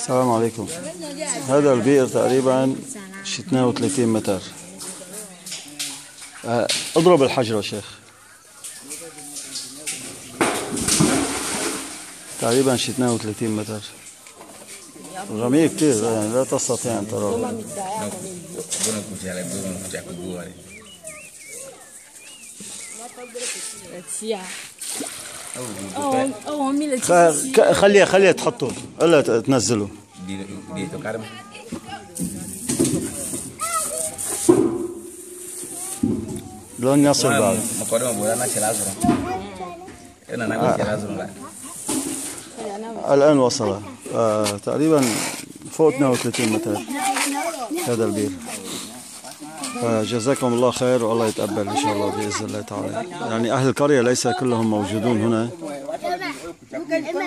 السلام عليكم. هذا البئر تقريبا 32 متر. اضرب الحجر يا شيخ. تقريبا 32 متر. غميق كتير يعني لا تستطيع ان تراه. خليها تحطه الا تنزله. لن يصل بعد. الآن وصل تقريبا فوق 32 متر هذا البير. جزاكم الله خير والله يتقبل إن شاء الله بإذن الله تعالى. يعني أهل القرية ليس كلهم موجودون هنا.